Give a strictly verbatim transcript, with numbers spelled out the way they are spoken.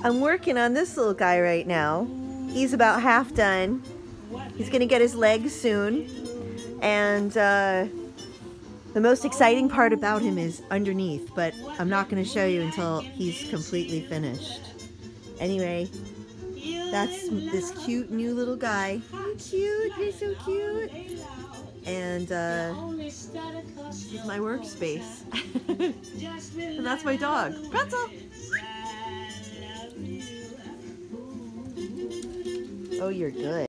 I'm working on this little guy right now. He's about half done. He's gonna get his legs soon. And uh, the most exciting part about him is underneath, but I'm not gonna show you until he's completely finished. Anyway, that's this cute new little guy. You're cute, you're so cute. And uh, this is my workspace. And that's my dog, Pretzel. Oh, you're good.